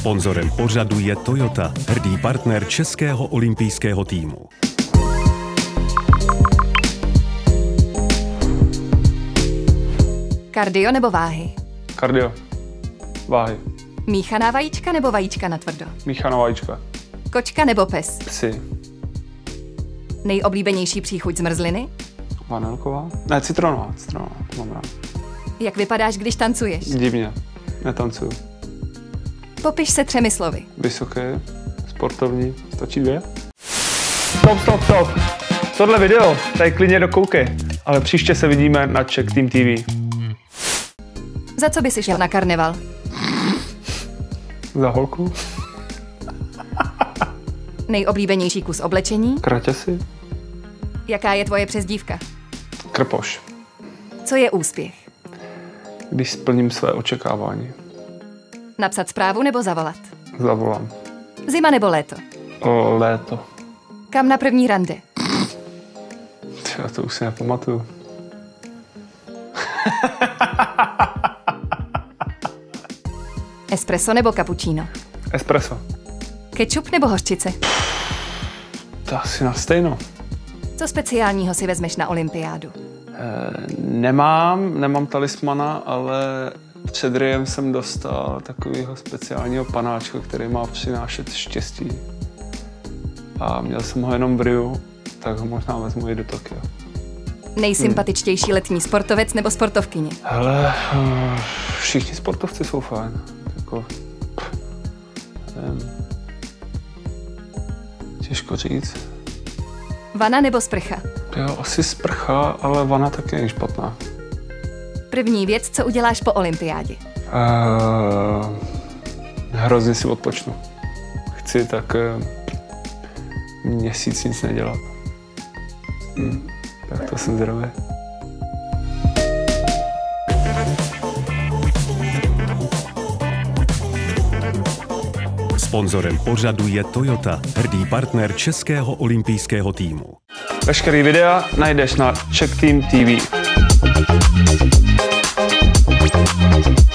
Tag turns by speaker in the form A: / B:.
A: Sponzorem pořadu je Toyota, hrdý partner českého olympijského týmu.
B: Kardio nebo váhy?
C: Kardio. Váhy.
B: Míchaná vajíčka nebo vajíčka na tvrdo?
C: Míchaná vajíčka.
B: Kočka nebo pes?
C: Psy.
B: Nejoblíbenější příchuť zmrzliny?
C: Vanilková? Ne, citronová, to mám rád.
B: Jak vypadáš, když tancuješ?
C: Divně. Netancuju.
B: Popiš se 3 slovy.
C: Vysoký, sportovní, stačí 2? Stop. Tohle video, tady klidně dokoukej. Ale příště se vidíme na Czech Team TV.
B: Za co by si šel na karneval?
C: Za holku?
B: Nejoblíbenější kus oblečení?
C: Kraťasy?
B: Jaká je tvoje přezdívka?
C: Krpoš.
B: Co je úspěch?
C: Když splním své očekávání.
B: Napsat zprávu nebo zavolat?
C: Zavolám.
B: Zima nebo léto?
C: Léto.
B: Kam na první rande?
C: Já to už si nepamatuju.
B: Espresso nebo cappuccino?
C: Espresso.
B: Ketchup nebo hořčice?
C: To asi na stejno.
B: Co speciálního si vezmeš na olympiádu?
C: Nemám talismana, ale před Riem jsem dostal takového speciálního panáčka, který má přinášet štěstí. A měl jsem ho jenom v Riu, tak ho možná vezmu i do Tokia.
B: Nejsympatičtější letní sportovec nebo sportovkyně?
C: Hele, všichni sportovci jsou fajn. Jako, nevím. Těžko říct.
B: Vana nebo sprcha?
C: Jo, asi sprcha, ale vana taky není špatná.
B: První věc, co uděláš po olympiádě?
C: Hrozně si odpočnu. Chci tak měsíc nic nedělat. Tak to jsem zdravý.
A: Sponzorem pořadu je Toyota, hrdý partner českého olympijského týmu.
C: Veškerý videa najdeš na Czech Team TV.